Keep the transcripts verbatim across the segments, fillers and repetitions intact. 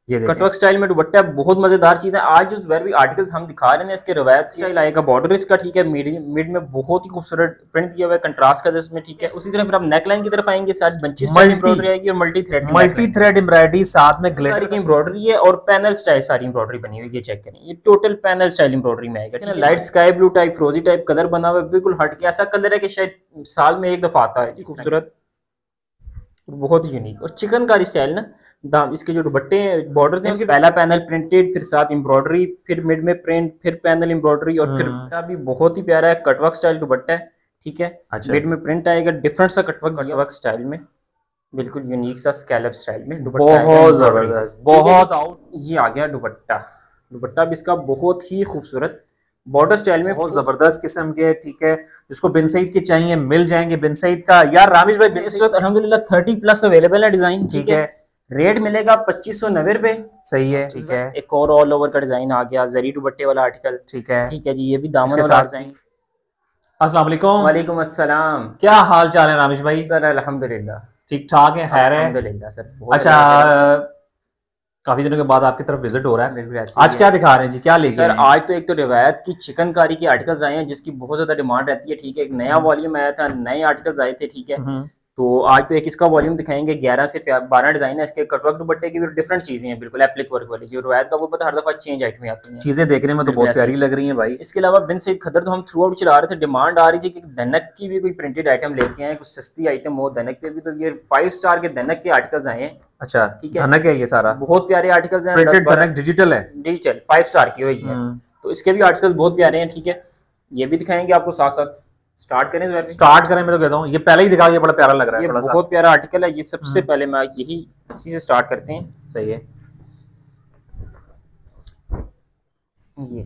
ये देखें cutwork style में दुपट्टा बहुत मजेदार चीज है। आज जो वेरी आर्टिकल्स हम दिखा रहे हैं इसके रवायत स्टाइल आएगा, बॉर्डर इसका ठीक है, मिड मिड में बहुत ही खूबसूरत प्रिंट किया हुआ है कंट्रास्ट का जिसमें, ठीक है। उसी तरह फिर आप नेकलाइन की तरफ आएंगे, साथ बंची स्टाइल मल्टी एम्ब्रॉयडरी आएगी और मल्टी थ्रेड की मल्टी नेकलाइन थ्रेड एम्ब्रॉयडरी साथ में सारी ग्लिटर की का। एम्ब्रॉयडरी है और पैनल स्टाइल सारी एम्ब्रॉयडरी बनी हुई है। ये चेक करें, ये टोटल पैनल स्टाइल एम्ब्रॉयडरी में आएगा, ठीक है। लाइट स्काई ब्लू टाइप फ्रोजी टाइप कलर बना हुआ है, बिल्कुल हट के ऐसा कलर है कि शायद साल में एक दफा आता है, खूबसूरत बहुत ही यूनिक। और चिकनकारी स्टाइल ना, दाम इसके जो दुपट्टे बॉर्डर हैं, पहला पैनल प्रिंटेड, फिर साथ एम्ब्रॉयडरी, फिर मिड में प्रिंट, फिर पैनल एम्ब्रॉयडरी और फिर भी बहुत ही प्यारा है। कटवर्क स्टाइल दुपट्टा है, ठीक है। अच्छा मिड में प्रिंट आएगा डिफरेंट सा कटवर्क कटवर्क स्टाइल में, बिल्कुल यूनिक सा स्कैलप स्टाइल में दुपट्टा आएगा, बहुत एम्ब्रॉयडरी, जबरदस्त, ठीक है बहुत जी। आउट। ये आ गया दुपट्टा, दुपट्टा भी इसका बहुत ही खूबसूरत बॉर्डर स्टाइल में, बहुत जबरदस्त किस्म के, ठीक है। जिसको बिन सईद के चाहिए मिल जाएंगे बिन सईद का। यार रामिश भाई बिन इस सईद वक्त अल्हम्दुलिल्लाह थर्टी प्लस अवेलेबल है डिजाइन, ठीक ठीक है। है, रेट मिलेगा पच्चीस सौ नब्बे रुपए, सही है, ठीक है, एक और ऑल ओवर का डिजाइन आ गया, जरी दुपट्टे वाला आर्टिकल, ठीक है। ठीक है जी। ये भी दामन इसके वाला साथ डिजाइन। भी अस्सलाम वालेकुम, वालेकुम अस्सलाम। क्या हाल चाल है रामिश भाई? सर अल्हम्दुलिल्लाह, ठीक ठाक है, खैर है। अल्हम्दुलिल्लाह सर, बहुत अच्छा, अल्लाह का करम है। काफी दिनों के बाद आपकी तरफ विजिट हो रहा है। बिल्कुल ऐसे आज ही क्या है दिखा रहे हैं जी, क्या लेके सर। आए हैं? आज तो एक तो रिवायत की चिकनकारी के आर्टिकल्स आए हैं जिसकी बहुत ज्यादा डिमांड रहती है, ठीक है। एक नया वॉल्यूम आया था, नए आर्टिकल्स आए थे, ठीक है। हम्म, तो आज तो एक इसका वॉल्यूम दिखाएंगे, ग्यारह से बारह डिजाइन है इसके। कटवर्क दुपट्टे की भी डिफरेंट चीजें हैं, बिल्कुल एप्लिक वर्क वाली, जो रिवायत का वो पता हर दफा चेंज आइटमें आती हैं, चीजें देखने में तो बिल्कुल बहुत ऐसे प्यारी ही। लग रही हैं भाई। इसके अलावा बिन सईद खदर तो हम थ्रू आउट चला रहे थे, डिमांड आ रही थी कि धनक की भी कोई प्रिंटेड आइटम लेके आए, कुछ सस्ती आइटम हो धनक पे भी। तो ये फाइव स्टार के धनक के आर्टिकल्स आए हैं, अच्छा, ठीक है। धनक है ये सारा? बहुत प्यारे आर्टिकल्स हैं, दस प्रिंटेड बारह धनक डिजिटल है? डिजिटल फाइव स्टार की हुई है। हम्म, तो इसके भी आर्टिकल्स बहुत प्यारे हैं, ठीक है। ये भी दिखाएंगे आपको साथ साथ। स्टार्ट करें ज़रा? स्टार्ट करें, मैं तो कहता हूँ ये पहले ही दिखा, ये बड़ा प्यारा लग रहा है ये थोड़ा सा। बहुत प्यारा आर्टिकल है, ये सबसे हम्म, पहले मैं यही इसी से स्टार्ट करते हैं। सही है। ये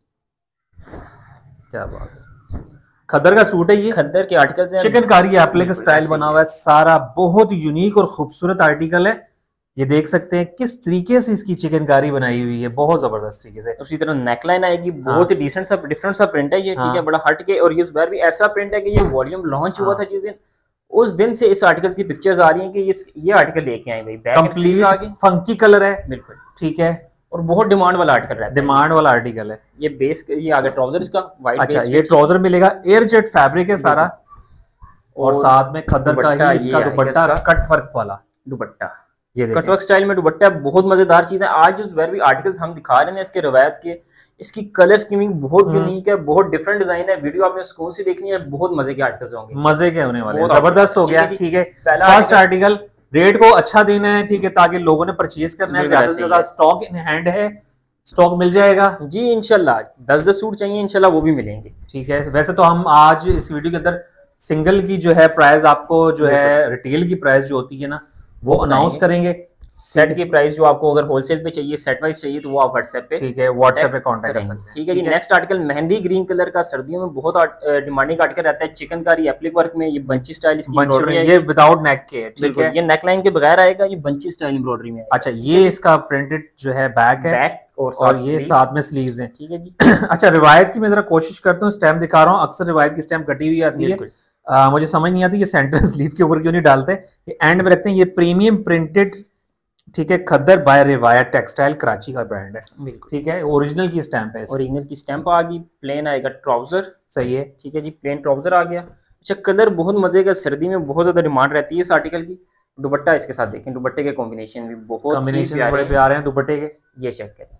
क्या बात है, खद्दर का सूट है ये, खद्दर के आर्टिकल्स हैं, चिकनकारी एप्लिक बिल्कुल स्टाइल ऐसे बना ही हुआ है सारा, बहुत यूनिक और खूबसूरत आर्टिकल है। ये देख सकते हैं किस तरीके से इसकी चिकनकारी बनाई हुई है, बहुत जबरदस्त तरीके से। उसी तरह नेकलाइन आएगी, हाँ, बहुत ही डिसेंट सा डिफरेंट सा प्रिंट है ये, ठीक है। हाँ, बड़ा हट के, और ये इस बार भी ऐसा प्रिंट है कि ये वॉल्यूम लॉन्च हुआ हाँ, था जिस दिन, उस दिन से इस आर्टिकल की पिक्चर्स आ रही हैं कि ये ये आर्टिकल लेके आए भाई। बैक एंड स्लीव्स कंप्लीट आ गई, फंकी कलर है, बिल्कुल, ठीक है। और बहुत डिमांड वाला आर्टिकल रहता है डिमांड वाला आर्टिकल है। ये। बेस ये आगे ट्राउजर इसका वाइट अच्छा, बेस ये पे, ट्राउजर मिलेगा, एयर जेट फैब्रिक है सारा, और और साथ में खद्दर का दुपट्टा ही ये इसका आएगा दुपट्टा इसका, कट वर्क वाला। दुपट्टा ये देखें, कटवर्क स्टाइल में दुपट्टा बहुत मजेदार चीज है। आज जो वेरी आर्टिकल्स हम दिखा रहे हैं इसके रवायत के, इसकी कलर स्कीमिंग बहुत यूनिक है, बहुत डिफरेंट डिजाइन है। वीडियो आपने सुकून से देखनी है, बहुत मजे के आर्टिकल्स होंगे, मजे के होने वाले हैं, बहुत जबरदस्त हो ठीक गया, है जी। ठीक है। पहला फर्स्ट आर्टिकल आर्टिकल, रेट को अच्छा देना है, ठीक है, ताकि लोगों ने परचेज करना है, बिल्कुल ज्यादा से ऐसे ही ज्यादा है स्टॉक इन हैंड है, स्टॉक मिल जाएगा जी इंशाल्लाह। दस दस सूट चाहिए इंशाल्लाह, वो भी मिलेंगे, ठीक है। वैसे तो हम आज इस वीडियो के अंदर सिंगल की जो है प्राइस आपको जो है रिटेल की प्राइस जो होती है ना वो वो अनाउंस बताएंगे। करेंगे। सेट की प्राइस जो आपको अगर होलसेल पे चाहिए, सेट वाइज चाहिए, तो वो आप व्हाट्सएप पे ठीक है, व्हाट्सएप पे कांटेक्ट कर करेंगे, सकते हैं, ठीक है जी। नेक्स्ट आर्टिकल मेहंदी ग्रीन कलर का, सर्दियों में बहुत डिमांडिंग आर्टिकल रहता है, चिकनकारी एप्लिक वर्क में। ये बंची स्टाइल इसकी बंच एम्ब्रॉयडरी में, आएगी, ये विदाउट नेक के है, ठीक बिल्कुल। है। ये नेकलाइन के बगैर आएगा, ये बंची स्टाइल एम्ब्रॉयडरी में आएगा। अच्छा, ये इसका प्रिंटेड जो है बैक है, बैक और, और साथ ये स्लीव्स, साथ में स्लीव्स हैं, ठीक है जी। अच्छा, रिवायत की मैं जरा कोशिश करता हूँ, स्टैम्प दिखा रहा हूँ, अक्सर रिवायत की स्टैम्प कटी हुई आती है। बिल्कुल आ, मुझे समझ नहीं आती ये सेंटर स्लीव के ऊपर क्यों नहीं डालते, ये एंड में रखते हैं। ये प्रीमियम प्रिंटेड, ठीक है, खद्दर बाय रिवायत टेक्सटाइल, कराची का ब्रांड है, बिल्कुल। ठीक है। ओरिजिनल की स्टैम्प है, ओरिजिनल की स्टैंप आ गई, प्लेन आएगा ट्राउजर, सही है, ठीक है जी। प्लेन ट्राउजर आ गया। अच्छा, कलर बहुत मजे का, सर्दी में बहुत ज्यादा डिमांड रहती है इस आर्टिकल की। दुपट्टा इसके साथ देखें, दुपट्टे के कॉम्बिनेशन भी बहुत ही कॉम्बिनेशन प्यारे बड़े हैं। प्यारे हैं दुपट्टे के। ये चेक करें,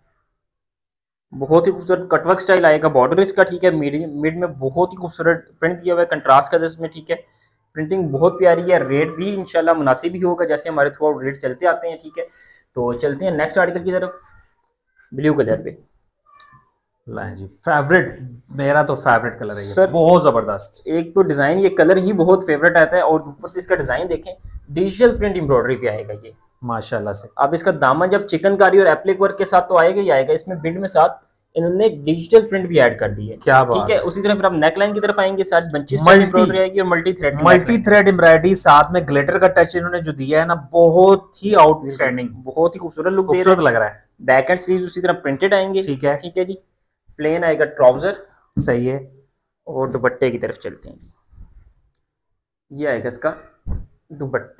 बहुत ही खूबसूरत कटवर्क स्टाइल आएगा, बॉर्डर इसका, ठीक है। मिड मिड में बहुत ही खूबसूरत प्रिंट किया हुआ है कंट्रास्ट का जिसमें, ठीक है। प्रिंटिंग बहुत प्यारी है, रेट भी इंशाल्लाह मुनासिब ही होगा, जैसे हमारे थ्रू आउट रेट चलते आते हैं, ठीक है। तो चलते हैं नेक्स्ट आर्टिकल की तरफ, ब्लू कलर पे। लाएं जी, फेवरेट, मेरा तो फेवरेट कलर है ये, सर बहुत जबरदस्त। एक तो डिजाइन, ये कलर ही बहुत फेवरेट आता है, और ऊपर से इसका डिजाइन देखें, डिजिटल प्रिंट एम्ब्रॉयडरी पे आएगा ये माशाल्लाह से। अब इसका दामन जब चिकनकारी और एप्लिक वर्क के साथ तो आएगा ही आएगा, इसमें बिल्ड में साथ इन्होंने डिजिटल प्रिंट भी ऐड कर दी है, क्या ठीक बात है। है। उसी तरह फिर आप नेकलाइन की तरफ आएंगे, साथ बंची स्टाइल एम्ब्रॉयडरी आएगी और multi thread multi thread embroidery साथ में ग्लिटर का टच इन्होंने जो दिया है ना, बहुत ही आउटस्टैंडिंग, बहुत ही खूबसूरत लुक दे रहा खूबसूरत है। लग रहा है, बैक एंड स्लीव्स उसी तरह प्रिंटेड आएंगे, ठीक है, ठीक है जी। प्लेन आएगा ट्राउजर, सही है। और दुपट्टे की तरफ चलते हैं, ये आएगा इसका दुपट्टा,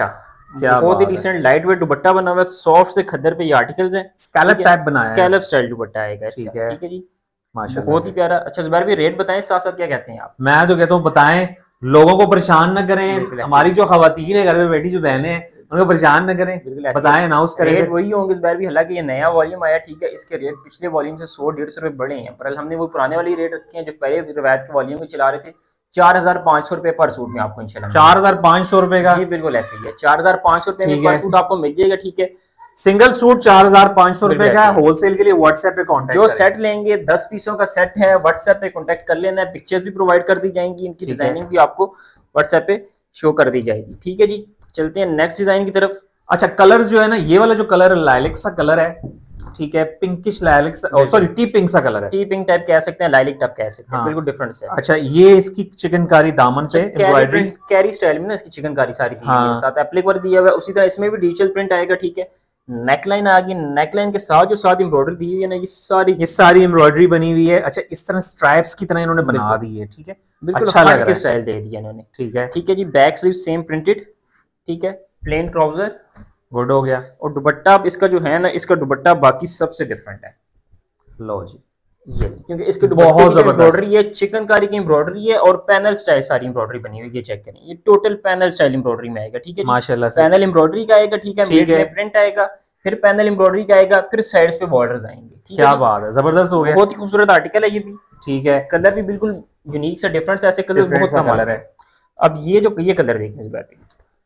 क्या बहुत ही बात है। डिसेंट लाइट वेट दुपट्टा बना हुआ है, सॉफ्ट से खद्दर पे ये आर्टिकल्स हैं। स्कैलप टाइप बनाया है, स्कैलप स्टाइल दुपट्टा आएगा ठीक इसका, है, ठीक है जी, माशाल्लाह बहुत ही से। प्यारा। अच्छा जुबैर भाई रेट बताएं साथ साथ, क्या कहते हैं आप? मैं तो कहता हूँ बताएं, लोगों को परेशान ना करें, बिल्कुल ऐसे हमारी ही, जो खवातीन है घर में बैठी, जो बहनें हैं, उनको परेशान ना करें, बिल्कुल ऐसे बताएं, ही। अनाउंस करें रेट फिर। वही होंगे इस बार भी, हालांकि ये नया वॉल्यूम आया, ठीक है, इसके रेट पिछले वॉल्यूम से सौ डेढ़ सौ रुपए बढ़े हैं, पर हमने वो पुराने वाली रेट रखे हैं जो पहले रिवायत के वॉल्यूम में चला रहे थे। चार हजार पाँच सौ रुपए पर सूट में आपको इंशाल्लाह चार हजार पाँच सौ रुपए का, जी बिल्कुल ऐसे ही है, चार हजार पाँच सौ रुपए में ठीक पर है। सूट आपको मिल जाएगा, ठीक है। सिंगल सूट चार हजार पाँच सौ बिल्कुल रुपए का ऐसे है। ही। होलसेल के लिए व्हाट्सएप पे कांटेक्ट जो करें, सेट लेंगे दस पीसों का सेट है, व्हाट्सएप पे कांटेक्ट कर लेना है, पिक्चर्स भी प्रोवाइड कर दी जाएंगी, इनकी ठीक है। डिजाइनिंग भी आपको व्हाट्सएप पे शो कर दी जाएगी, ठीक है जी। चलते हैं नेक्स्ट डिजाइन की तरफ। अच्छा कलर जो है ना, ये वाला जो कलर लाइलिक सा कलर है, ठीक है, पिंकिश लाइलिक सा, सॉरी टी पिंक सा कलर है, टी पिंक टाइप कह सकते हैं, लाइलिक टाइप कह सकते हैं, हाँ। बिल्कुल डिफरेंट से। अच्छा ये इसकी चिकनकारी दामन पे एम्ब्रॉयडरी, कैरी स्टाइल में ना इसकी चिकनकारी सारी दी हाँ। हुई है, साथ एप्लिक वर्क दिया हुआ है, उसी तरह इसमें भी डिजिटल प्रिंट आएगा, ठीक है। नेकलाइन आ गई, नेकलाइन के साथ जो साथ एम्ब्रॉयडरी दी हुई है ना, ये सारी ये सारी एम्ब्रॉयडरी बनी हुई है। अच्छा इस तरह स्ट्राइप्स की तरह इन्होंने बना दी है, ठीक है, बिल्कुल अच्छा लग हट रहा के है, स्टाइल दे दिया इन्होंने, ठीक है, ठीक है जी। बैक स्लीव सेम प्रिंटेड, ठीक है, प्लेन ट्राउजर, गुड हो गया। और दुपट्टा अब इसका जो है ना, इसका दुपट्टा बाकी सबसे डिफरेंट है, लो जी, ये क्योंकि इसके बहुत दुपट्टे की जबरदस्त। एम्ब्रॉयडरी है, चिकनकारी की एम्ब्रॉयडरी है, और पैनल स्टाइल सारी एम्ब्रॉयडरी बनी हुई है, ये चेक करें, ये टोटल पैनल स्टाइल एम्ब्रॉयडरी में आएगा, ठीक है जी। माशाल्लाह से, पैनल एम्ब्रॉयडरी का आएगा, ठीक है, ठीक मिड है। में प्रिंट आएगा, फिर पैनल एम्ब्रॉयडरी का आएगा, फिर साइड्स पे बॉर्डर्स आएंगे, ठीक है क्या जी। बात है, जबरदस्त हो गया, बहुत ही खूबसूरत आर्टिकल है ये भी, ठीक है, कलर भी बिल्कुल यूनिक सा डिफरेंट, ऐसे कलर डिफरेंट बहुत सा कम कलर आते है। हैं। अब ये जो ये कलर देखें इस बार पे,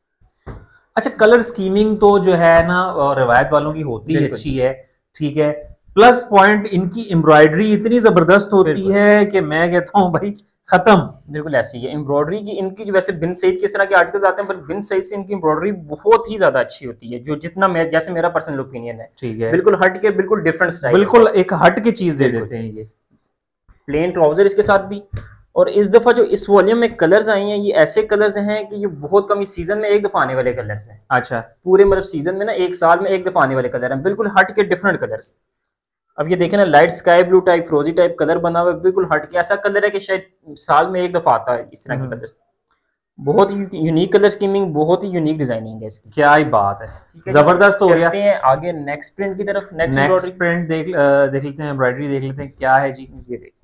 अच्छा कलर स्कीमिंग तो जो है ना अ, रिवायत वालों की होती है, बिल्कुल। अच्छी है, ठीक है। प्लस पॉइंट इनकी एम्ब्रॉयडरी इतनी जबरदस्त होती बिल्कुल। है कि मैं कहता हूँ भाई खत्म, बिल्कुल ऐसी है एम्ब्रॉयडरी की इनकी, जो वैसे बिन सईद के इस तरह के आर्टिकल्स आते हैं, पर बिन सईद से इनकी एम्ब्रॉयडरी बहुत ही ज्यादा अच्छी होती है, जो जितना मैं जैसे मेरा पर्सनल ओपिनियन है, ठीक है, बिल्कुल हट के बिल्कुल डिफरेंट स्टाइल, बिल्कुल एक हट की चीज दे बिल्कुल। देते हैं ये। प्लेन ट्राउजर इसके साथ भी, और इस दफा जो इस वॉल्यूम में कलर्स आए हैं, ये ऐसे कलर्स हैं कि ये बहुत कम, इस सीजन में एक दफा आने वाले कलर्स हैं, अच्छा पूरे मतलब सीजन में ना एक साल में एक दफा आने वाले कलर हैं, बिल्कुल हट के डिफरेंट कलर्स। अब ये देखें ना, लाइट स्काई ब्लू टाइप फ्रोजी टाइप कलर बना हुआ है, बिल्कुल हट के, ऐसा कलर है कि शायद साल में एक दफा आता है इस तरह के कलर्स। बहुत ही यूनिक कलर स्कीमिंग, बहुत ही यूनिक डिजाइनिंग है इसकी, क्या ही बात है, ठीक है। जबरदस्त हो गया। चलते हैं आगे नेक्स्ट प्रिंट की तरफ, नेक्स्ट नेक्स्ट एम्ब्रॉयडरी प्रिंट देख अ, देख लेते हैं, एम्ब्रॉयडरी देख लेते हैं क्या है जी। ये देखिए,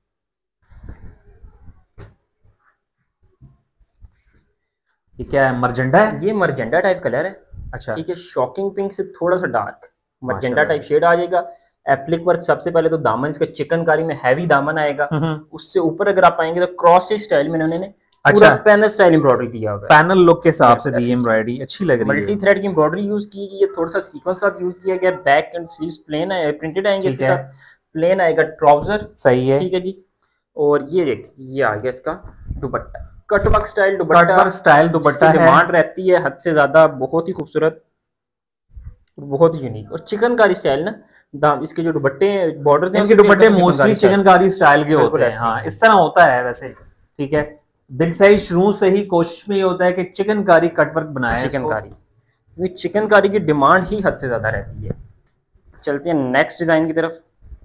ये क्या है, मरजेंडा है, ये मरजेंडा टाइप कलर है, अच्छा ठीक है, शॉकिंग पिंक से थोड़ा सा डार्क मरजेंडा माशाल्लाह टाइप से। शेड आ जाएगा। एप्लिक वर्क सबसे पहले तो दामन इसका चिकनकारी में हैवी दामन आएगा, हम्म, उससे ऊपर अगर आप आएंगे तो क्रॉस स्टिच स्टाइल में इन्होंने अच्छा पूरा पैनल स्टाइल एम्ब्रॉयडरी दिया हुआ है, पैनल लुक के हिसाब से बिल्कुल दी ऐसे ही। एम्ब्रॉयडरी अच्छी लग रही मल्टी है, थ्रेड की एम्ब्रॉयडरी यूज की गई है, थोड़ा सा सीक्वेंस साथ यूज किया गया, बैक एंड स्लीव्स प्लेन है, प्रिंटेड आएंगे ठीक इसके है, साथ, प्लेन आएगा ट्राउजर, सही है, ठीक है जी। और ये देखिए ये आ गया इसका दुपट्टा, कटवर्क स्टाइल दुपट्टा, कटवर्क स्टाइल दुपट्टा है, डिमांड रहती है हद से ज्यादा, बहुत ही खूबसूरत, बहुत ही यूनिक, और चिकनकारी स्टाइल ना, दाम इसके जो दुपट्टे बॉर्डर्स हैं इनके उसपे दुपट्टे चिकनकारी मोस्टली स्टाइल। चिकनकारी स्टाइल के बिल्कुल होते हैं, ऐसे हाँ ही। इस तरह होता है वैसे, ठीक है। बिग साइज शुरू से ही कोशिश में ये होता है कि चिकनकारी कटवर्क बनाए इसको। चिकनकारी, क्योंकि चिकनकारी की डिमांड ही हद से ज्यादा रहती है। चलते हैं नेक्स्ट डिजाइन की तरफ।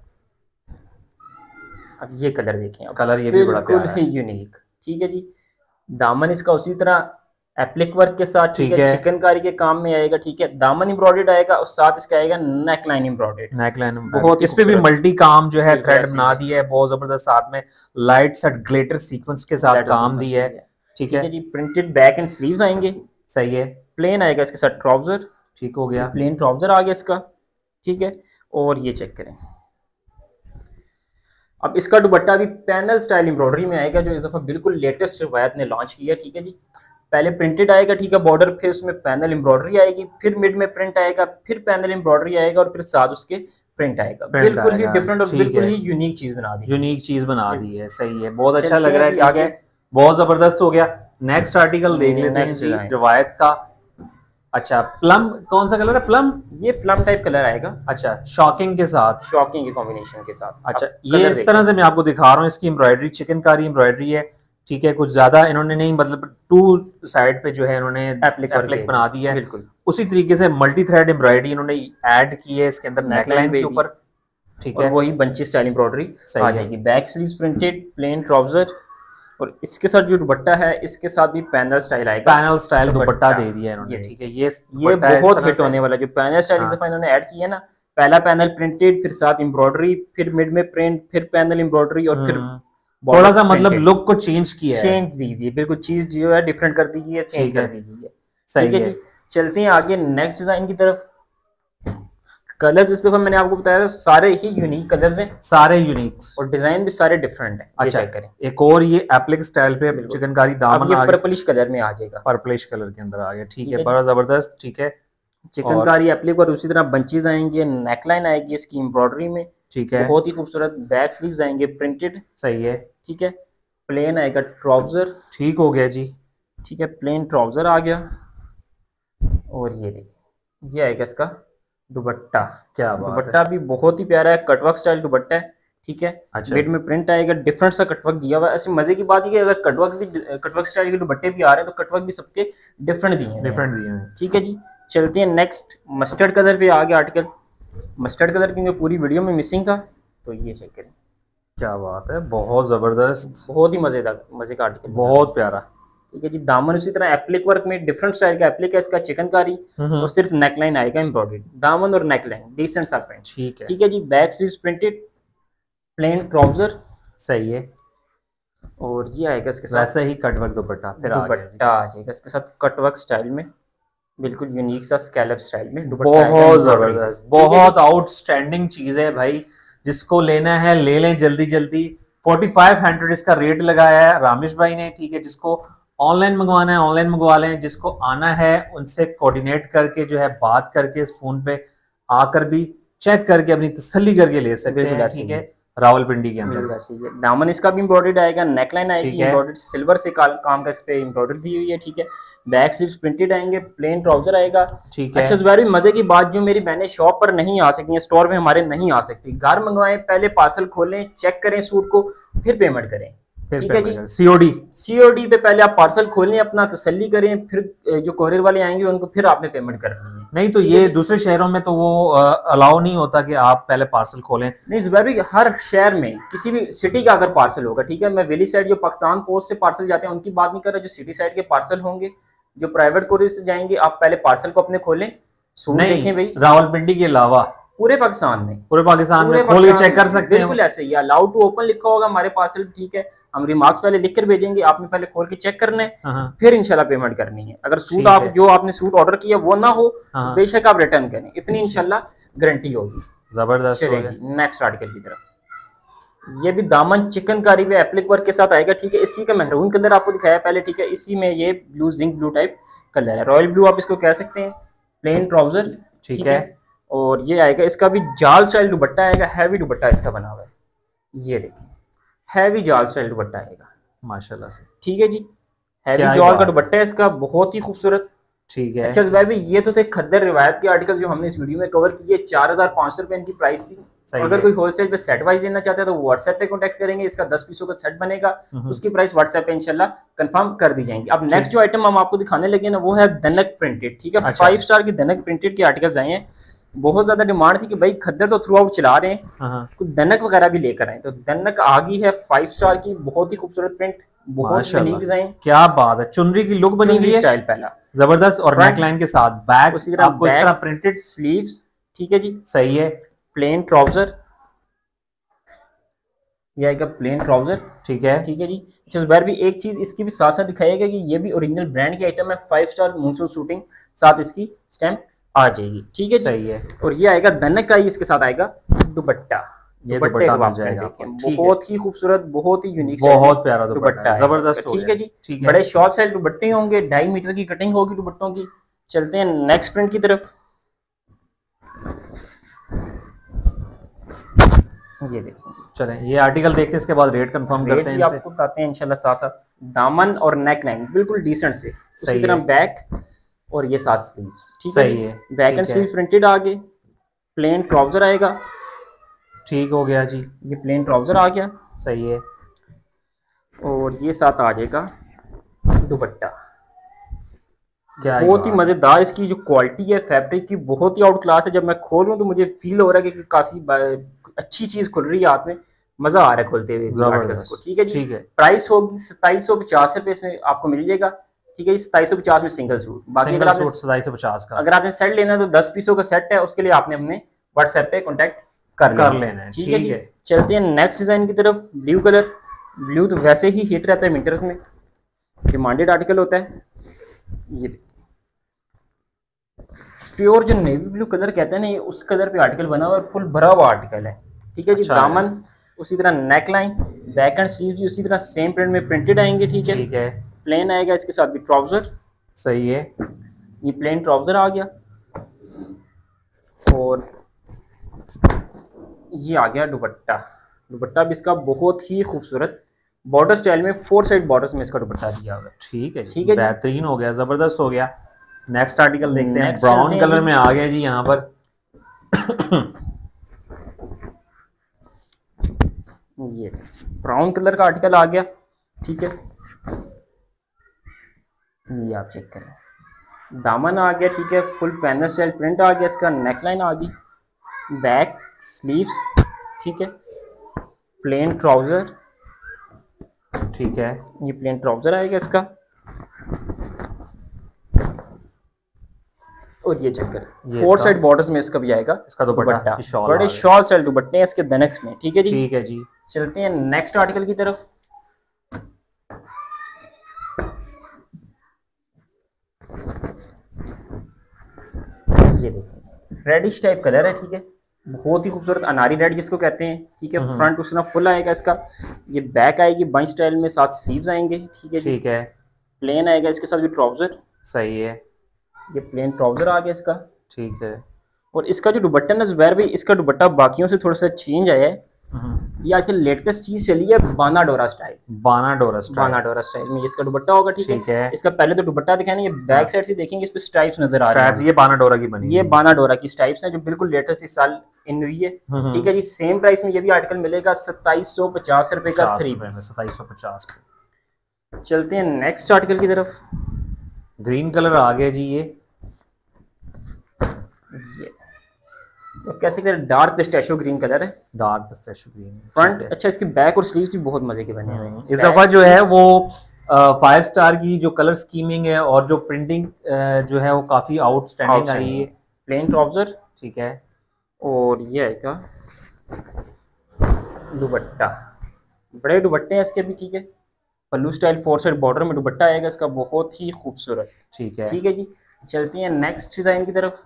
अब ये कलर देखें, अब कलर ये भी बड़ा बिल्कुल प्यारा ही है, यूनिक, ठीक है जी। दामन इसका उसी तरह एप्लिक वर्क के साथ, ठीक ठीक है, है, चिकनकारी के काम में आएगा, ठीक है, दामन एम्ब्रॉयडर्ड आएगा, और साथ इसका आएगा नेक लाइन एम्ब्रॉयडर्ड, नेकलाइन बहुत ही इस पे भी खूबसूरत। मल्टी काम जो है बिल्कुल थ्रेड ऐसे ही बना है। दिया है बहुत जबरदस्त, साथ में लाइट सा ग्लिटर सीक्वेंस के साथ लेटर काम सीक्वेंस दिया है, भी है, ठीक ठीक है, है जी। प्रिंटेड बैक एंड स्लीव्स आएंगे, सही है, प्लेन आएगा इसके साथ ट्राउजर, ठीक हो गया, प्लेन ट्राउजर आ गया इसका, ठीक है। और ये चेक करें, अब इसका दुपट्टा भी पैनल स्टाइल एम्ब्रॉयडरी में आएगा, जो इस दफा बिल्कुल लेटेस्ट रिवायत ने लॉन्च किया, ठीक है जी। पहले प्रिंटेड आएगा, ठीक है, बॉर्डर, फिर उसमें पैनल एम्ब्रॉयडरी आएगी, फिर मिड में प्रिंट आएगा, फिर पैनल एम्ब्रॉयडरी आएगा, और फिर साथ उसके प्रिंट आएगा, प्रिंट बिल्कुल ही आएगा, डिफरेंट और ठीक बिल्कुल है, ही यूनिक चीज बना दी, यूनिक चीज बना दी है, सही है, बहुत अच्छा चलते लग रहा हैं है, जी ठीक आगे। है, बहुत जबरदस्त हो गया। नेक्स्ट आर्टिकल देख लेते हैं नेक्स्ट जी, डिजाइन, रिवायत का। अच्छा प्लम, कौन सा कलर है, प्लम, ये प्लम टाइप कलर आएगा, अच्छा शॉकिंग के साथ, शॉकिंग के कॉम्बिनेशन के साथ। अच्छा अब ये कलर इस तरह देखें, से मैं आपको दिखा रहा हूँ, इसकी एम्ब्रॉयडरी चिकनकारी एम्ब्रॉयडरी है, ठीक है, कुछ ज्यादा इन्होंने नहीं, मतलब टू साइड पे जो है इन्होंने एप्लिक वर्क एप्लिक बना दिया है, बिल्कुल, उसी तरीके से मल्टी थ्रेड एम्ब्रॉयडरी इन्होंने ऐड की है इसके अंदर नेकलाइन नेकलाइन पे के भी, ऊपर, ठीक और है, वही बंची स्टाइल एम्ब्रॉयडरी सही आ है, जाएगी। Back sleeves printed, plain trouser, और इसके साथ जो दुपट्टा है इसके साथ भी पैनल स्टाइल आएगा, पैनल स्टाइल दुपट्टा दे दिया है इन्होंने, ये ठीक है। ये ये दुपट्टा इस बहुत तरह हिट से, होने वाला जो पैनल स्टाइल इस हाँ, दफा इन्होंने ऐड किया है ना, पहला पैनल प्रिंटेड, फिर साथ एम्ब्रॉयडरी, फिर मिड में प्रिंट, फिर पैनल एम्ब्रॉयडरी और फिर हम्म, थोड़ा सा मतलब लुक को चेंज किया है, चेंज दी गई है, बिल्कुल चीज जो है डिफरेंट कर दी गई है, चेंज ठीक कर है, दी गई है। सही ठीक है है। जी, चलते हैं आगे नेक्स्ट डिजाइन की तरफ। कलर्स इस दफा मैंने आपको बताया था सारे ही यूनिक कलर्स हैं, सारे यूनिक्स, और डिजाइन भी सारे डिफरेंट हैं। ये अच्छा, चेक करें, एक और ये एप्लिक स्टाइल पे बिल्कुल। चिकनकारी अब दामन ये आ गया, पर्पलिश कलर में आ जाएगा, पर्पलिश कलर के अंदर आ गया, ठीक ठीक है, है बड़ा जबरदस्त, ठीक है। और चिकनकारी एप्लिक, और उसी तरह बंचेज आएंगे, नेकलाइन आएगी इसकी एम्ब्रॉयडरी में, ठीक है, बहुत ही खूबसूरत, बैक स्लीव्स आएंगे प्रिंटेड, सही है, ठीक है। प्लेन आएगा ट्राउजर, ठीक हो गया जी, ठीक है, प्लेन ट्राउजर आ गया। और ये देखिए ये आएगा इसका दुपट्टा, क्या बात दुपट्टा भी बहुत ही प्यारा है, कटवर्क स्टाइल दुपट्टा है, ठीक है। अच्छा, मिड में प्रिंट आएगा, डिफरेंट सा कटवर्क दिया हुआ है। ऐसी मजे की बात है कि अगर कटवर्क भी, कटवर्क स्टाइल के दुपट्टे भी आ रहे हैं तो कटवर्क भी सबके डिफरेंट दिए हैं, डिफरेंट दिए हैं, ठीक है जी। चलते हैं नेक्स्ट मस्टर्ड कलर पे आ गया आर्टिकल। मस्टर्ड कलर क्योंकि पूरी वीडियो में मिसिंग था, तो ये चेक करें, क्या बात है, बहुत जबरदस्त, बहुत ही मजेदार, मजे का आर्टिकल, बहुत प्यारा, ठीक है जी। दामन उसी तरह एप्लिक वर्क में डिफरेंट स्टाइल का एप्लिक है इसका, चिकनकारी, और सिर्फ नेकलाइन आएगा एम्ब्रॉयडरी, दामन और नेकलाइन डिसेंट सा प्रिंट, ठीक है, ठीक है जी। Back sleeves printed, plain trouser, सही है, और ये आएगा इसके साथ वैसे ही कटवर्क दुपट्टा फिर आ गया जी, दुपट्टा आ जाएगा इसके साथ कटवर्क स्टाइल में, बिल्कुल यूनिक सा स्कैलप स्टाइल में दुपट्टा आएगा, बहुत embroidery। जबरदस्त, बहुत आउटस्टैंडिंग चीज है भाई, जिसको लेना है ले लें जल्दी जल्दी। फोर्टी फाइव हंड्रेड इसका रेट लगाया है रामेश भाई ने, ठीक है। जिसको ऑनलाइन मंगवाना है ऑनलाइन मंगवा लें, जिसको आना है उनसे कोऑर्डिनेट करके जो है बात करके इस फोन पे आकर भी चेक करके अपनी तसल्ली करके ले सकते बिल्कुल हैं, ऐसे ठीक ही है, रावलपिंडी के अंदर, बिल्कुल ऐसे ही है। दामन इसका भी एम्ब्रॉयडर्ड आएगा, नेकलाइन आएगी ठीक है, एम्ब्रॉयडर्ड सिल्वर से का, काम का इस पे एम्ब्रॉयडरी दी हुई है, ठीक है। बैक स्लीव्स प्रिंटेड आएंगे, प्लेन ट्राउजर आएगा, ठीक है, अच्छा जुबैर, मजे की बात, जो मेरी बहनें शॉप पर नहीं आ सकती हैं, स्टोर में हमारे नहीं आ सकती, घर मंगवाएं, पहले पार्सल खोलें, चेक करें सूट को, फिर पेमेंट करें, फिर ठीक है जी। सीओडी, सीओडी पे पहले आप पार्सल खोलें, अपना तसल्ली करें, फिर जो कोरियर वाले आएंगे उनको फिर आपने पेमेंट करनी है। नहीं तो ये दूसरे शहरों में तो वो अलाउ नहीं होता कि आप पहले पार्सल खोलें, नहीं जुबैर भाई, हर शहर में किसी भी सिटी का अगर पार्सल होगा, ठीक है, मैं वेली साइड जो पाकिस्तान पोस्ट से पार्सल जाते हैं उनकी बात नहीं कर रहा, जो सिटी साइड के पार्सल होंगे, जो प्राइवेट कोरियर से जाएंगे, आप पहले पार्सल को अपने खोलें, सूट देखें भाई, रावलपिंडी के अलावा पूरे पाकिस्तान में, पूरे पाकिस्तान पूरे में खोल के पाकिस्तान चेक कर में, सकते हैं, बिल्कुल ऐसे ही अलाउड टू ओपन लिखा होगा हमारे पार्सल, ठीक है। हम रिमार्क्स पहले लिख कर भेजेंगे, आपने पहले खोल के चेक करना है, हाँ, फिर इंशाल्लाह पेमेंट करनी है। अगर सूट ठीक आप है, जो आपने सूट ऑर्डर किया वो ना हो, हाँ, बेशक आप रिटर्न करें, इतनी इंशाल्लाह गारंटी होगी। जबरदस्त हो चलिए गया। जी नेक्स्ट आर्टिकल की तरफ। ये भी दामन चिकनकारी पे एप्लिक वर्क के साथ आएगा, ठीक है। इसी का मेहरून कलर आपको दिखाया पहले, ठीक है। इसी में ये blue zinc blue type colour है, रॉयल ब्लू आप इसको कह सकते हैं। प्लेन ट्राउजर, ठीक है, और ये आएगा इसका भी जाल स्टाइल दुपट्टा आएगा, हैवी दुपट्टा इसका बना हुआ है, ये देखिए हैवी जाल स्टाइल दुपट्टा आएगा माशाल्लाह से, ठीक है जी। हैवी क्या ही जाल बात का है। दुपट्टा है इसका, बहुत ही खूबसूरत। ठीक है, अच्छा जुबैर भाई, ये तो थे खद्दर रिवायत के आर्टिकल जो हमने इस वीडियो में कवर किए, चार हजार पाँच सौ रुपए इनकी प्राइस थी। सही अगर है। कोई होलसेल पे सेट वाइज लेना चाहता है तो व्हाट्सएप पे कांटेक्ट करेंगे, इसका दस पीसों का सेट बनेगा, हम्म, उसकी प्राइस व्हाट्सएप पे इंशाल्लाह कंफर्म कर दी जाएंगी। अब ठीक। नेक्स्ट जो आइटम हम आपको दिखाने लगे ना, वो है दनक प्रिंटेड, ठीक है। अच्छा। फाइव स्टार की दनक प्रिंटेड के आर्टिकल्स आए हैं, बहुत ज्यादा डिमांड थी कि भाई खद्दर तो थ्रू आउट चला रहे हैं, हाँ, कुछ दनक वगैरह भी लेकर आए, तो दनक आ गई है फाइव स्टार की, बहुत ही खूबसूरत प्रिंट, बहुत माशाल्लाह, यूनिक डिजाइन, क्या बात है, चुनरी की लुक बनी हुई है स्टाइल पहला जबरदस्त, और Front, नेकलाइन के साथ बैक उसी तरह आपको इस तरह प्रिंटेड, स्लीव्स, ठीक है जी। सही है, प्लेन ट्राउजर, ये आएगा प्लेन ट्राउजर, ठीक है, ठीक है जी। अच्छा जुबैर भी एक चीज इसकी भी साथ साथ दिखाइएगा कि ये भी ओरिजिनल ब्रांड की आइटम है, फाइव स्टार मूनसून शूटिंग, साथ इसकी स्टैम्प आ जाएगी, ठीक है जी। सही है, और ये आएगा दनक का ही, इसके साथ आएगा दुपट्टा, ये दुपट्टे दुपट्टा को आप मिल जाएगा देखें, आपको, ठीक है, बहुत ही खूबसूरत, बहुत ही यूनिक, बहुत प्यारा दुपट्टा दुपट्टा है, है जबरदस्त इसका, हो ठीक गया, है जी। ठीक है, बड़े शॉर्ट साइड दुपट्टे होंगे, ढाई मीटर की कटिंग होगी दुपट्टों की। चलते हैं नेक्स्ट प्रिंट की तरफ। ये देखिए, चलें ये आर्टिकल देखते हैं, इसके बाद रेट कंफर्म रेट करते हैं भी इनसे, आपको बताते हैं इंशाल्लाह साथ साथ। दामन और नेक लाइन बिल्कुल डिसेंट से, उसी सही तरह है। बैक और ये साथ स्लीव्स, ठीक सही है, है, बैक ठीक एंड है। स्लीव प्रिंटेड आगे, प्लेन ट्राउजर आएगा, ठीक हो गया जी, ये प्लेन ट्राउजर आ गया, सही है, और ये साथ आ जाएगा दुपट्टा। क्या ही बहुत ही बात है। मजेदार इसकी जो क्वालिटी है फैब्रिक की, बहुत ही आउट क्लास है। जब मैं खोल रहा हूँ तो मुझे फील हो रहा है कि काफी बा- अच्छी चीज खुल रही है हाथ में, मजा आ रहा है खोलते हुए आर्टिकल्स को। ठीक है जी, ठीक है। प्राइस होगी सताईस सौ पचास रुपए इसमें आपको मिल जाएगा। ठीक है, सताईस सौ पचास में सिंगल सूट। बाकी अगर आपने सताईस सौ पचास का अगर आपने सेट लेना है तो दस पीसों का सेट है, उसके लिए आपने अपने व्हाट्सएप पे कॉन्टेक्ट कर, कर लेना है। ठीक है जी। चलते हैं नेक्स्ट डिजाइन की तरफ। ब्लू कलर, ब्लू तो वैसे ही हिट रहता है विंटर्स में, डिमांडेड आर्टिकल होता है। ये प्योर जो नेवी ब्लू कलर कहते हैं ना, ये उस कलर पे आर्टिकल बना हुआ और फुल भरा हुआ आर्टिकल है। ठीक है जी, अच्छा दामन उसी तरह, neckline, back and sleeve भी उसी तरह सेम प्रिंट में प्रिंटेड आएंगे। ठीक है, ठीक है। प्लेन आएगा, इसके साथ भी ट्राउजर। सही है, ये प्लेन ट्राउजर आ गया और ये आ गया दुपट्टा। दुपट्टा भी इसका बहुत ही खूबसूरत बॉर्डर स्टाइल में, फोर साइड बॉर्डर्स में इसका दुपट्टा दिया हुआ है। ठीक है, ठीक है, बेहतरीन हो गया, जबरदस्त हो गया। नेक्स्ट आर्टिकल देखते हैं। ब्राउन कलर में आ गया जी यहाँ पर। ये ब्राउन कलर का आर्टिकल आ गया। ठीक है, ये आप चेक करें, दामन आ गया। ठीक है, फुल पैनल स्टाइल प्रिंट आ गया इसका, नेकलाइन आ गई, बैक स्लीव्स। ठीक है, प्लेन ट्राउजर। ठीक है, ये प्लेन ट्राउजर आएगा इसका। और ये चेक करें, फोर साइड बॉर्डर्स में इसका भी आएगा इसका दुपट्टा, बड़े शॉल स्टाइल दुपट्टे हैं इसके दनक्स में। ठीक है जी, ठीक है जी। चलते हैं नेक्स्ट आर्टिकल की तरफ। ये देखिए, रेडिश टाइप कलर है। ठीक है, बहुत ही खूबसूरत अनारी रेड जिसको कहते हैं। ठीक है, फ्रंट उस तरह फुल आएगा इसका। ये बैक आएगी बंच स्टाइल में, साथ स्लीव्स आएंगे। ठीक है, ठीक है, प्लेन आएगा इसके साथ भी ट्राउजर। सही है, ये प्लेन ट्राउजर आ गया इसका। ठीक है, और इसका जो दुपट्टा ना जुबैर भाई, इसका दुपट्टा बाकियों से थोड़ा सा चेंज आया है। ये आजकल लेटेस्ट चीज चली है, बाना डोरा स्टाइल। बाना डोरा स्टाइल, बाना डोरा स्टाइल में इसका दुपट्टा होगा। ठीक है, है। इसका पहले तो दुपट्टा दिखाएंगे, ये बैक साइड से देखेंगे, इस पे स्ट्राइप्स नजर आ रही है। ये बाना डोरा की बनी, ये बाना डोरा की स्ट्राइप्स हैं जो बिल्कुल लेटेस्ट इस साल इन हुई है। ठीक है जी, सेम प्राइस में ये भी आर्टिकल मिलेगा सत्ताईस सौ पचास रुपए का, थ्री सत्ताईस सौ पचास। चलते हैं नेक्स्ट आर्टिकल की तरफ। ग्रीन कलर आ गया जी। ये ये तो कैसे colour, dark pistachio green colour है, डार्क पिस्ताशियो ग्रीन फ्रंट। अच्छा, इसके बैक और स्लीव्स भी बहुत मजे के बने हुए हैं। इस दफा जो है वो फाइव स्टार की जो कलर स्कीमिंग है और जो प्रिंटिंग जो है वो काफी आउटस्टैंडिंग आ रही है। प्लेन ट्राउजर, ठीक है, और ये आएगा दुपट्टा, बड़े दुपट्टे हैं इसके भी। ठीक है, pallu style four side border में दुपट्टा आएगा इसका, बहुत ही खूबसूरत। ठीक है, ठीक है जी, चलते हैं नेक्स्ट डिजाइन की तरफ।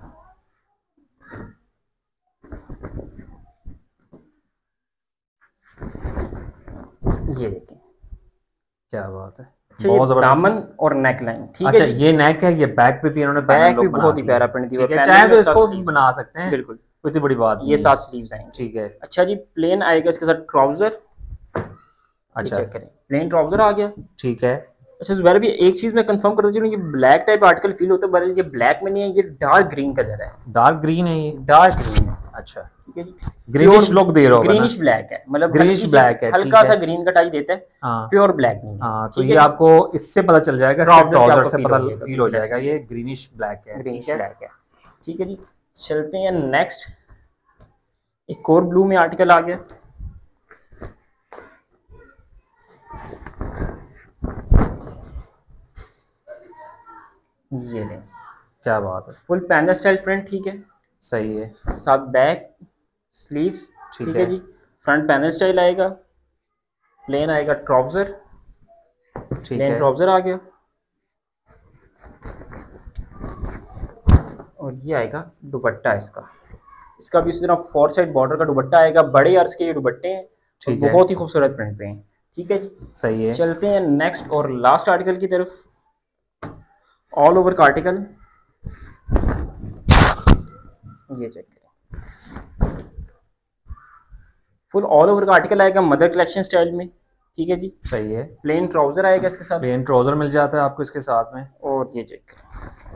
ये देखें, क्या बात है, बहुत जबरदस्त दामन और नेक लाइन। ठीक अच्छा, है, ये नेक है, ये बैक पे भी इन्होंने बैक भी बहुत ही प्यारा प्रिंट दिया है, चाहे तो इसको बना सकते हैं, बिल्कुल इतनी बड़ी बात। ये सात स्लीव्स आएंगे। ठीक है, अच्छा जी, प्लेन आएगा इसके साथ ट्राउजर। अच्छा, चेक करें, प्लेन ट्राउजर आ गया। ठीक है। अच्छा जुबैर भी एक चीज मैं कंफर्म कर दूं, ये ब्लैक टाइप आर्टिकल फील होता है, पर ये ब्लैक में नहीं है, ये डार्क ग्रीन कलर है। डार्क ग्रीन है ये, डार्क ग्रीन है। अच्छा, ठीक है जी, ग्रीनिश लुक दे रहा होगा, ग्रीनिश ब्लैक है, मतलब ग्रीनिश ब्लैक है, हल्का सा ग्रीन का टच देता है, प्योर ब्लैक नहीं है। हाँ, तो ये आपको इससे पता चल जाएगा, ट्राउजर से पता फील हो जाएगा, ये ग्रीनिश ब्लैक है। ग्रीनिश ब्लैक है। ठीक है जी, चलते हैं नेक्स्ट। एक और ब्लू में आर्टिकल आ गया। ये लें, क्या बात है, फुल पैनल स्टाइल प्रिंट। ठीक है, सही है, साथ बैक स्लीव्स। ठीक है जी, फ्रंट पैनल स्टाइल आएगा, प्लेन आएगा ट्राउजर, प्लेन ट्राउजर आ गया, और ये आएगा दुपट्टा इसका। इसका भी इसी तरह फोर साइड बॉर्डर का दुपट्टा आएगा, बड़े अर्ज के ये दुपट्टे हैं, बहुत ही खूबसूरत प्रिंट पे हैं। ठीक है जी, सही है। चलते हैं नेक्स्ट और लास्ट आर्टिकल की तरफ। ऑल ओवर का आर्टिकल, ये चेक करें, फुल ऑल ओवर का आर्टिकल आएगा मदर कलेक्शन स्टाइल में। ठीक है जी, सही है। प्लेन ट्राउजर आएगा इसके साथ, प्लेन ट्राउजर मिल जाता है आपको इसके साथ में, और ये चेक करें,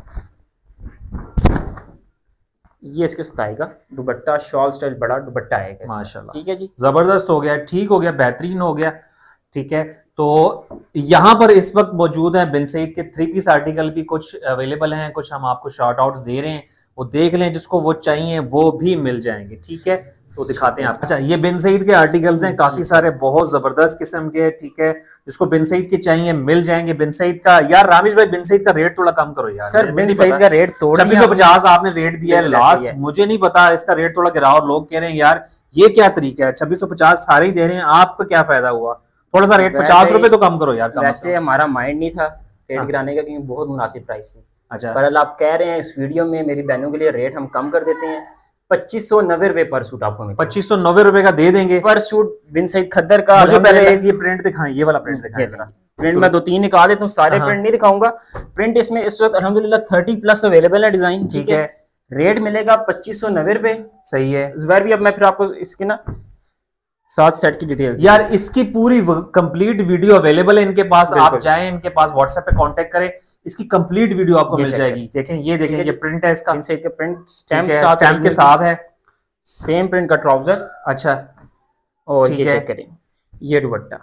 ये इसके साथ आएगा दुपट्टा, शॉल स्टाइल बड़ा दुपट्टा आएगा माशाल्लाह। ठीक है जी, जबरदस्त हो गया, ठीक हो गया, बेहतरीन हो गया। ठीक है, तो यहाँ पर इस वक्त मौजूद है बिन सईद के थ्री पीस आर्टिकल भी कुछ अवेलेबल हैं, कुछ हम आपको शॉर्ट आउट्स दे रहे हैं, वो देख लें, जिसको वो चाहिए वो भी मिल जाएंगे। ठीक है, तो दिखाते हैं आप। अच्छा, ये बिन सईद के आर्टिकल्स हैं, काफी सारे बहुत जबरदस्त किस्म के, ठीक है। जिसको बिन सईद के चाहिए मिल जाएंगे। बिन सईद का यार रामिश भाई, बिन सईद का रेट थोड़ा कम करो यार सर। बिन सईद का रेट छब्बीस सौ पचास आपने रेट दिया है लास्ट, मुझे नहीं पता इसका रेट थोड़ा गिराओ। और लोग कह रहे हैं यार ये क्या तरीका है, छब्बीस सौ पचास सारे ही दे रहे हैं, आपका क्या फायदा हुआ? थोड़ा सा रेट पचास रुपए तो कम करो यार। वैसे हमारा माइंड नहीं था रेट गिराने का, क्योंकि बहुत मुनासिब प्राइस थी। अच्छा, पर आप कह रहे हैं इस वीडियो में मेरी बहनों के लिए रेट हम कम कर देते हैं। पच्चीस सौ नब्बे रुपए पर सूट आपको मिलेगा। पच्चीस सौ नब्बे रुपए का दे देंगे पर सूट बिन सईद खद्दर का। मुझे पहले एक ये प्रिंट दिखाएं, ये वाला प्रिंट दिखाएं। प्रिंट मैं दो तीन निकाल देता हूँ, सारे प्रिंट नहीं दिखाऊंगा। प्रिंट इसमें इस वक्त अल्हम्दुलिल्लाह थर्टी प्लस अवेलेबल है डिजाइन, ठीक है। रेट मिलेगा पच्चीस सौ नब्बे रुपए। सही है। इस बार भी अब मैं फिर आपको इसके ना सात सेट की डिटेल यार, इसकी पूरी कंप्लीट वीडियो अवेलेबल है इनके पास, आप जाएं इनके पास, व्हाट्सएप पे कांटेक्ट करें, इसकी कंप्लीट वीडियो आपको मिल जाएगी। देखें, ये देखें, ये प्रिंट है इसका, इनसे प्रिंट स्टैम्प स्टैम्प के साथ है, सेम प्रिंट का ट्राउजर। अच्छा, और ये चेक करें, ये दुपट्टा,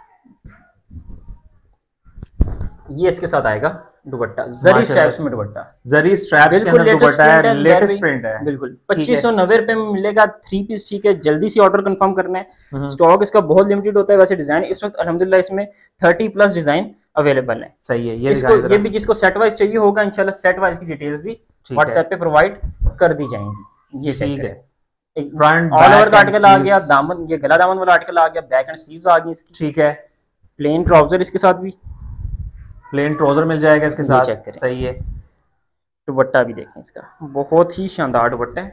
ये इसके साथ आएगा दुपट्टा, जरी स्ट्रैप्स में दुपट्टा, जरी स्ट्रैप्स के अंदर दुपट्टा है, लेटेस्ट प्रिंट है, बिल्कुल पच्चीस सौ नब्बे रुपए में मिलेगा थ्री पीस, ठीक है। जल्दी से ऑर्डर कंफर्म करना है, स्टॉक इसका बहुत लिमिटेड होता है। वैसे डिजाइन इस वक्त अल्हम्दुलिल्लाह इसमें थर्टी प्लस डिजाइन अवेलेबल है। सही है। ये इसको ये भी जिसको सेट वाइज चाहिए होगा इंशाल्लाह सेट वाइज की डिटेल्स भी व्हाट्सएप पे प्रोवाइड कर दी जाएंगी। ये ठीक है। फ्रंट ऑल ओवर का आर्टिकल आ गया, दामन ये गला दामन वाला आर्टिकल आ गया, बैक एंड स्लीव्स आ गई इसकी, ठीक है। प्लेन ट्राउजर इसके साथ भी, प्लेन ट्राउजर मिल जाएगा इसके साथ, सही है। दुपट्टा भी देखें इसका, बहुत ही शानदार दुपट्टा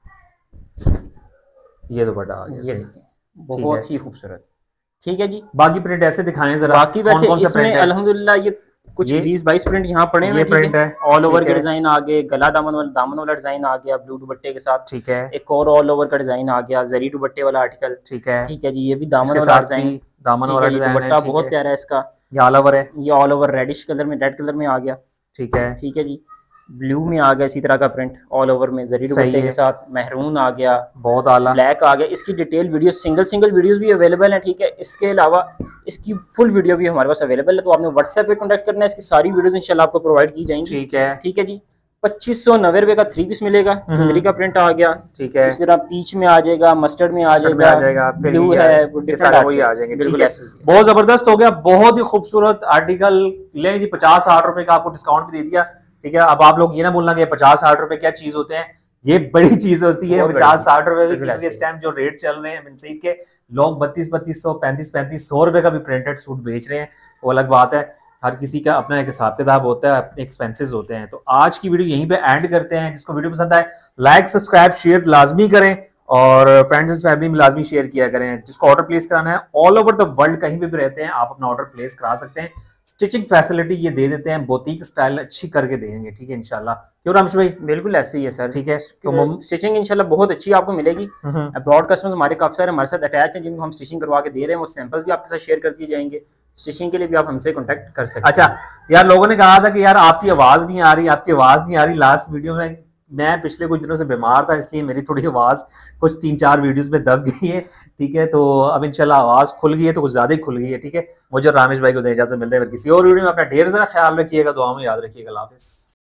है। ये दुपट्टा आ गया, ये देखें बहुत ही खूबसूरत, ठीक है जी। बाकी प्रिंट ऐसे दिखाएं जरा। बाकी वैसे कौन, कौन इसमें अल्हम्दुलिल्लाह ये कुछ बीस बाईस प्रिंट यहाँ पड़े हुए हैं। ऑल ओवर के डिजाइन आ गए, गला दामन वाला दामन वाला डिजाइन आ गया ब्लू दुपट्टे के साथ, ठीक है। एक और ऑल ओवर का डिजाइन आ गया, जरी दुपट्टे वाला आर्टिकल, ठीक है, ठीक है जी। ये भी दामन वाला डिजाइन, दामन वाला डिजाइन, दुपट्टा बहुत प्यारा है इसका, ये ऑल ओवर है, ये ऑल ओवर रेडिश कलर में, रेड कलर में आ गया, ठीक है, ठीक है जी। ब्लू में आ गया इसी तरह का प्रिंट ऑल ओवर में, जरी दुपट्टे के साथ, मेहरून आ गया, बहुत आला, ब्लैक आ गया। इसकी detail video, single single videos भी अवेलेबल है, ठीक है। इसके अलावा इसकी फुल वीडियो भी हमारे पास अवेलेबल है, तो आपने व्हाट्सएप पे कॉन्टैक्ट करना है, इसकी सारी वीडियोस इंशाल्लाह आपको प्रोवाइड की जाएंगी, ठीक है, ठीक है जी। पच्चीस सौ नब्बे रुपए का थ्री पीस मिलेगा, चुंदरी का प्रिंट आ गया, ठीक है। इस तरह पीच में आ जाएगा, मस्टर्ड में आ जाएगा, ब्लू है, वही आ जाएंगे, ठीक है। बहुत जबरदस्त हो गया, बहुत ही खूबसूरत आर्टिकल ले जी। पचास साठ रुपए का आपको डिस्काउंट भी दे दिया, ठीक है। अब आप लोग ये ना बोलना कि पचास साठ रुपए क्या चीज होते हैं, ये बड़ी चीज होती है। पचास साठ रुपए भी, क्योंकि इस टाइम जो रेट चल रहे हैं बिन सईद के, लोग बत्तीस बत्तीस सौ पैंतीस पैंतीस सौ रुपए का भी प्रिंटेड सूट बेच रहे हैं, वो अलग बात है। हर किसी का अपना एक हिसाब किताब होता है, अपने एक्सपेंसेस होते हैं। तो आज की वीडियो यहीं पे एंड करते हैं। जिसको वीडियो पसंद आए लाइक सब्सक्राइब शेयर लाजमी करें, और फ्रेंड्स एंड फैमिली में लाजमी शेयर किया करें। जिसको ऑर्डर प्लेस कराना है ऑल ओवर द वर्ल्ड कहीं पे भी रहते हैं, आप अपना ऑर्डर प्लेस करा सकते हैं। स्टिचिंग फैसिलिटी ये दे देते हैं, बोतीक स्टाइल अच्छी करके देंगे, ठीक है इंशाल्लाह। क्यों रामेश भाई? बिल्कुल ऐसे ही है सर, ठीक है। तो स्टिचिंग इंशाल्लाह बहुत अच्छी आपको मिलेगी। अब्रॉड कस्टमर्स हमारे काफी सारे हमारे साथ अटैच हैं, जिनको हम स्टिचिंग करवा के दे रहे हैं, वो सैंपल्स भी आपके साथ शेयर कर दिए जाएंगे। स्टिचिंग के लिए भी आप हमसे कांटेक्ट कर सकते हैं। अच्छा यार, लोगों ने कहा था कि यार आपकी आवाज नहीं आ रही, आपकी आवाज नहीं आ रही। लास्ट वीडियो में मैं पिछले कुछ दिनों से बीमार था, इसलिए मेरी थोड़ी आवाज कुछ तीन चार वीडियोस में दब गई है, ठीक है। तो अब इंशाल्लाह आवाज खुल गई है, तो कुछ ज्यादा ही खुल गई है, ठीक है। मुझे रामेश भाई को इजाजत मिलते हैं, किसी और वीडियो में अपना ढेर सारा ख्याल रखिएगा, दुआ में याद रखिएगा। अल्लाह हाफिज़।